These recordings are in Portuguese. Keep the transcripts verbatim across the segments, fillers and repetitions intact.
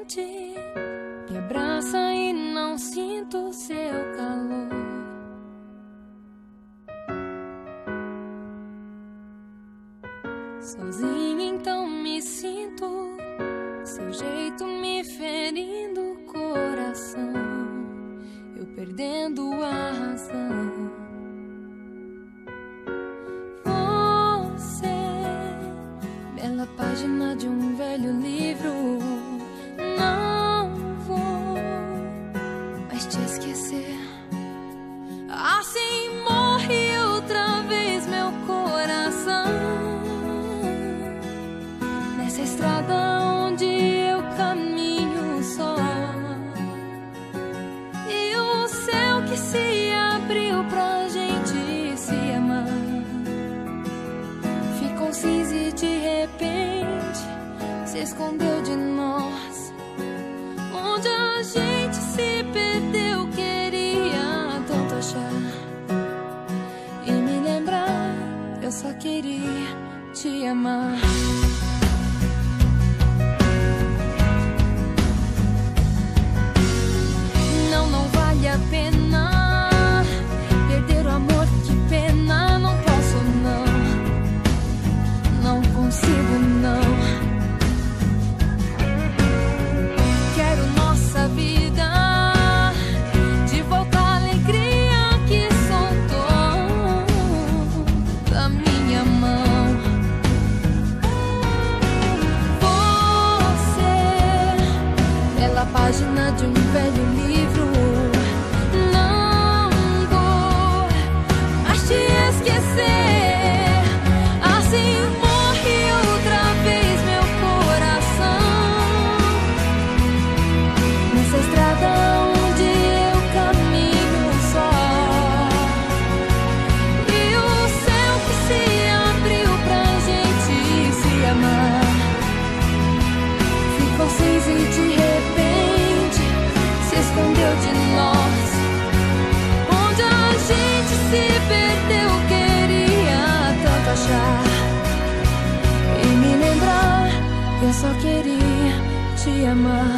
repente me abraça e não sinto seu calor. Sozinha então me sinto, seu jeito me ferindo o coração, eu perdendo a razão. Você, bela página de um velho livro, não vou mais te esquecer. Assim morre outra vez meu coração, nessa estrada onde eu caminho só. E o céu que se abriu pra gente se amar ficou cinza e de repente se escondeu de nós. Onde a gente se perdeu, queria tanto achar e me lembrar. Eu só queria te amar. Não, não vale a pena perder o amor, que pena. Não posso não, não consigo não. Quero nossa vida de volta à alegria que soltou da minha mão. Você, bela página de um velho livro, não vou mais te esquecer. Assim morre outra vez meu coração, nessa estrada onde eu caminho só. E o céu que se abriu pra gente se amar ficou cinza e de repente se escondeu de nós. Onde a gente se perdeu, queria tanto achar e me lembrar. Eu só queria te amar.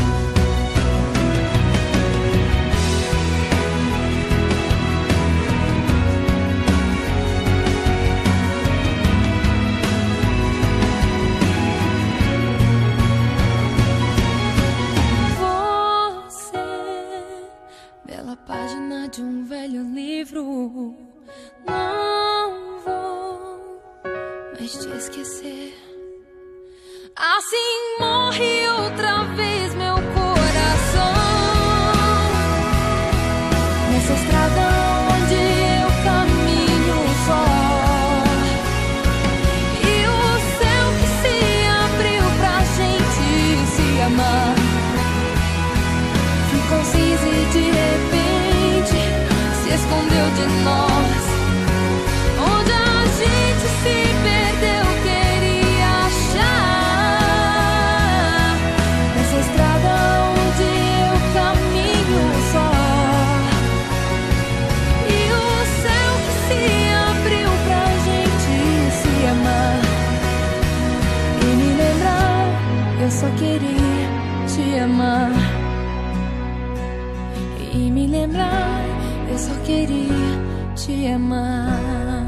Você, bela página de um velho livro, não vou mais te esquecer. Assim morre outra vez meu coração, nessa estrada onde eu caminho só. E o céu que se abriu pra gente se amar ficou cinza e de repente se escondeu de nós. Onde a gente se perdeu, queria achar, nessa estrada onde eu caminho só. E o céu que se abriu pra gente se amar e me lembrar. Eu só queria te amar e me lembrar. Eu só queria te amar.